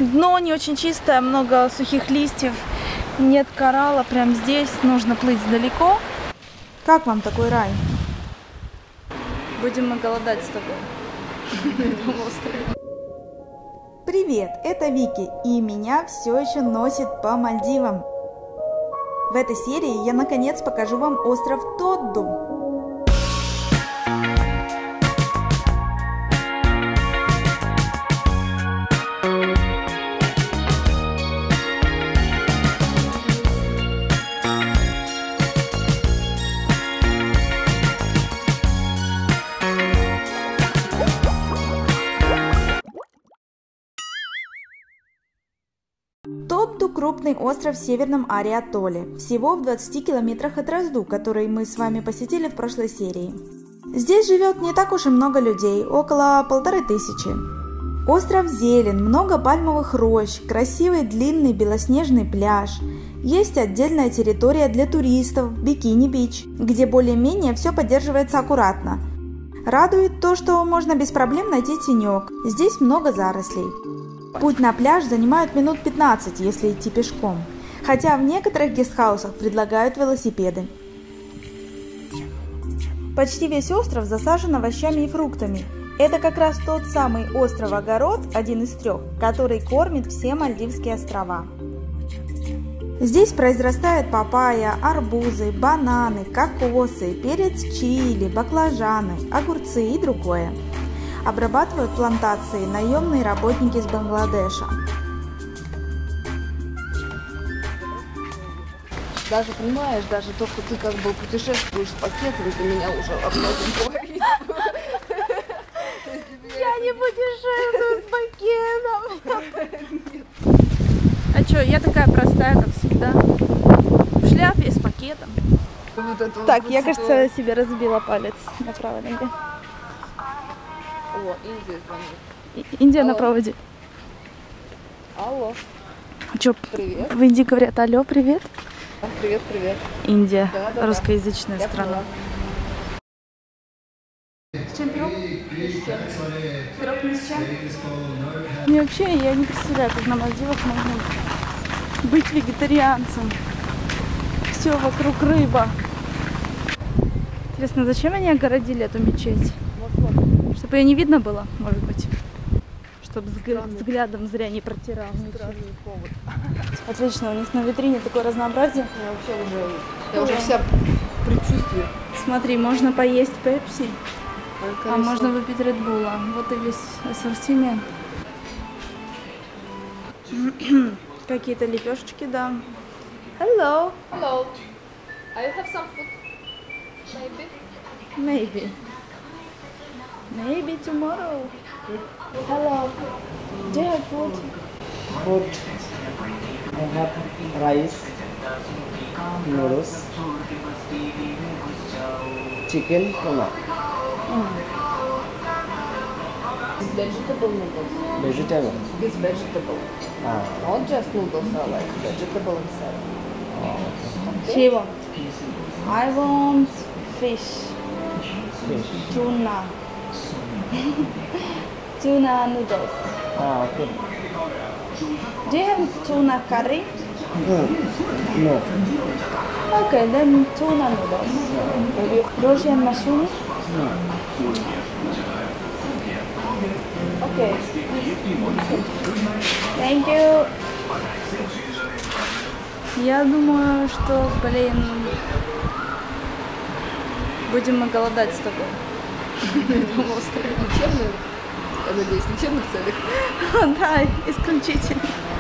Дно не очень чистое, много сухих листьев, нет коралла. Прям здесь нужно плыть далеко. Как вам такой рай? Будем мы голодать с тобой на этом острове. Привет, это Вики, и меня все еще носит по Мальдивам. В этой серии я наконец покажу вам остров Тодду. Тодду – крупный остров в северном Аре-атолле, всего в 20 километрах от Разду, который мы с вами посетили в прошлой серии. Здесь живет не так уж и много людей, около 1500. Остров зелен, много пальмовых рощ, красивый длинный белоснежный пляж. Есть отдельная территория для туристов, Бикини-Бич, где более-менее все поддерживается аккуратно. Радует то, что можно без проблем найти тенек, здесь много зарослей. Путь на пляж занимает минут 15, если идти пешком, хотя в некоторых гестхаусах предлагают велосипеды. Почти весь остров засажен овощами и фруктами. Это как раз тот самый остров-огород, один из 3, который кормит все Мальдивские острова. Здесь произрастают папайя, арбузы, бананы, кокосы, перец чили, баклажаны, огурцы и другое. Обрабатывают плантации наемные работники из Бангладеша. Даже, понимаешь, даже то, что ты как бы путешествуешь с пакетами, ты меня уже о многом говоришь. Я не путешествую с пакетом. А чё, я такая простая, как всегда. В шляпе с пакетом. Так, я, кажется, себе разбила палец на правой ноге. О, Индия звонит. Индия Алло. на проводе. Алло. Чё, привет. В Индии говорят: алло, привет. Привет, привет. Индия, Да, русскоязычная я страна. поняла. С чем пирог? С чем? Пирог не с чем? Мне вообще, я не представляю, как на Мальдивах можно быть вегетарианцем. Все вокруг рыба. Интересно, зачем они огородили эту мечеть? Чтобы ее не видно было, может быть. Чтобы взглядом зря не протирал. Странный повод. Отлично, у них на витрине такое разнообразие. Я уже вся предчувствие. Смотри, можно поесть пепси, а можно выпить редбула. Вот и весь ассортимент. Какие-то лепешечки, да. Hello. Hello. I have some food. Maybe. Maybe tomorrow. Hello. Do you have food? Food. I have rice, noodles, chicken, tuna. Vegetable noodles. Vegetable. With vegetable. Not just noodles, I like vegetable inside. She wants. I want fish. Fish. Tuna. Tuna noodles. Okay. Do you have tuna curry? No. Okay, then tuna noodles. Russian mushroom? No. Okay. Thank you. Я думаю, что, блин, будем мы голодать с тобой на этом острове. Лечебных, я надеюсь, лечебных целях. Да, исключительно.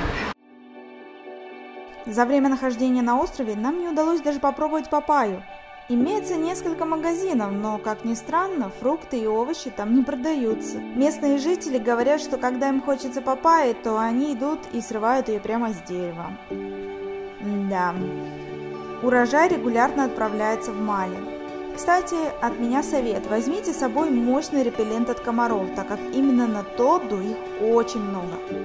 За время нахождения на острове нам не удалось даже попробовать папайю. Имеется несколько магазинов, но, как ни странно, фрукты и овощи там не продаются. Местные жители говорят, что когда им хочется папайи, то они идут и срывают ее прямо с дерева. Да. Урожай регулярно отправляется в Мали. Кстати, от меня совет: возьмите с собой мощный репеллент от комаров, так как именно на Тодду их очень много.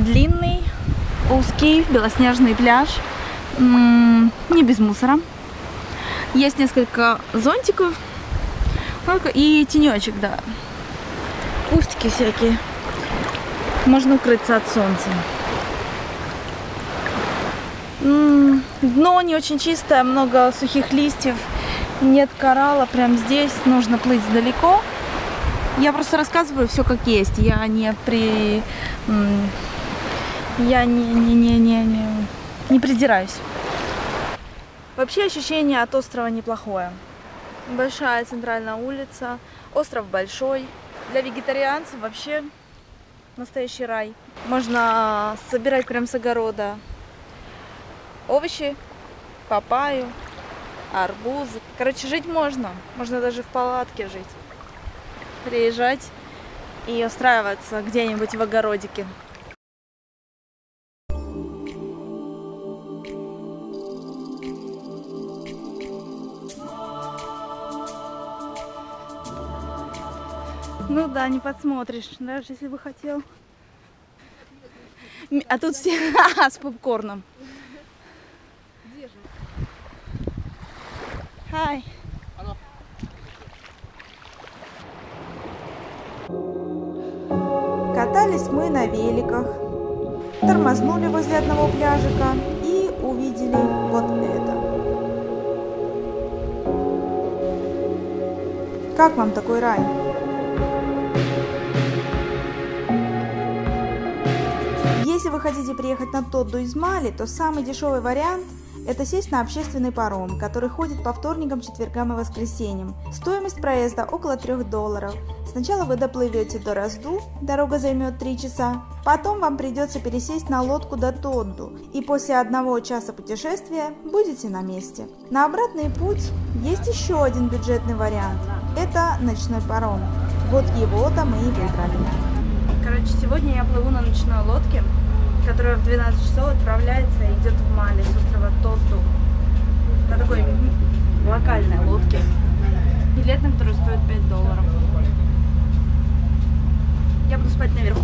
Длинный, узкий, белоснежный пляж. Не без мусора. Есть несколько зонтиков и тенечек, да. Кустики всякие. Можно укрыться от солнца. Дно не очень чистое, много сухих листьев. Нет коралла прямо здесь. Нужно плыть далеко. Я просто рассказываю все как есть. Я не придираюсь. Вообще ощущение от острова неплохое. Большая центральная улица, остров большой. Для вегетарианцев вообще настоящий рай. Можно собирать прям с огорода овощи, папайю, арбузы. Короче, жить можно. Можно даже в палатке жить. Приезжать и устраиваться где-нибудь в огородике. Ну да, не подсмотришь, даже если бы хотел. А тут все с попкорном. Где же? Hi. Катались мы на великах, тормознули возле одного пляжика и увидели вот это. Как вам такой рай? Если вы хотите приехать на Тодду из Мали, то самый дешевый вариант – это сесть на общественный паром, который ходит по вторникам, четвергам и воскресеньям. Стоимость проезда около $3. Сначала вы доплывете до Разду, дорога займет 3 часа, потом вам придется пересесть на лодку до Тодду, и после 1 часа путешествия будете на месте. На обратный путь есть еще один бюджетный вариант – это ночной паром. Вот его-то мы и выбрали. Короче, сегодня я плыву на ночной лодке, которая в 12 часов отправляется и идет в Мали с острова Тодду. На такой локальной лодке. Билет на которую стоит $5. Я буду спать наверху.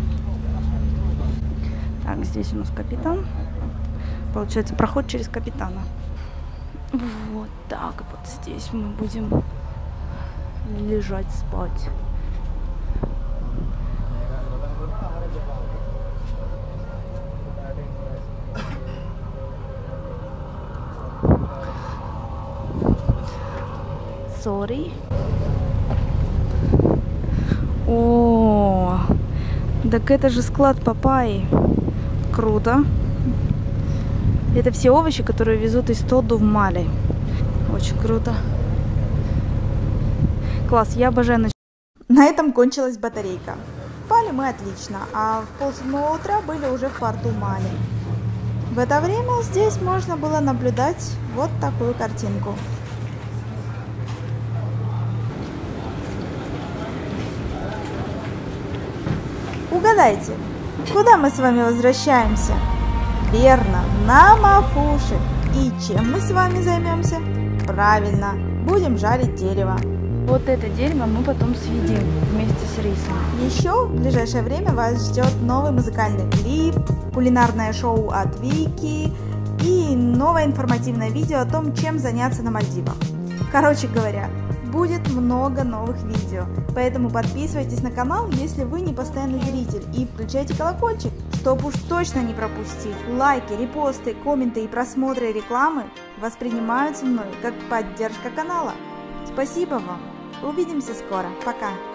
Так, здесь у нас капитан. Получается, проход через капитана. Вот так вот здесь мы будем лежать, спать. Sorry. О, так это же склад папайи. Круто. Это все овощи, которые везут из Тодду в Мали. Очень круто. Класс, я обожаю ночь. На этом кончилась батарейка. Спали мы отлично, а в 6:30 утра были уже в порту Мали. В это время здесь можно было наблюдать вот такую картинку. Угадайте, куда мы с вами возвращаемся? Верно, на Мафуши. И чем мы с вами займемся? Правильно, будем жарить дерево. Вот это дерево мы потом съедим вместе с рисом. Еще в ближайшее время вас ждет новый музыкальный клип, кулинарное шоу от Вики и новое информативное видео о том, чем заняться на Мальдивах. Короче говоря, будет много новых видео, поэтому подписывайтесь на канал, если вы не постоянный зритель, и включайте колокольчик, чтобы уж точно не пропустить. Лайки, репосты, комменты и просмотры рекламы воспринимаются мной как поддержка канала. Спасибо вам, увидимся скоро, пока!